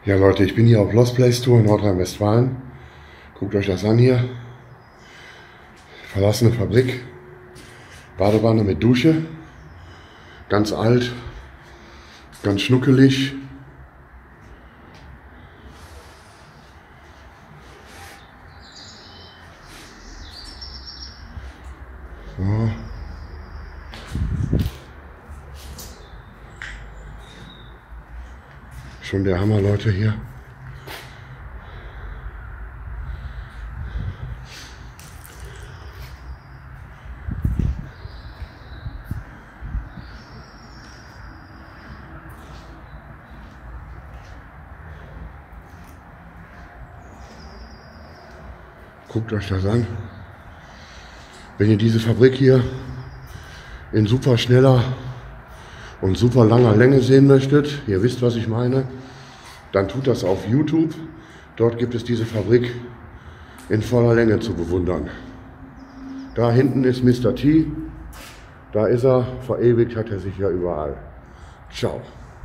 Ja Leute, ich bin hier auf Lost Place Tour in Nordrhein-Westfalen. Guckt euch das an hier. Verlassene Fabrik. Badewanne mit Dusche. Ganz alt. Ganz schnuckelig. So. Schon der Hammer, Leute, hier. Guckt euch das an. Wenn ihr diese Fabrik hier in super schneller und super langer Länge sehen möchtet, ihr wisst, was ich meine, dann tut das auf YouTube. Dort gibt es diese Fabrik in voller Länge zu bewundern. Da hinten ist Mr. T. Da ist er, verewigt hat er sich ja überall. Ciao.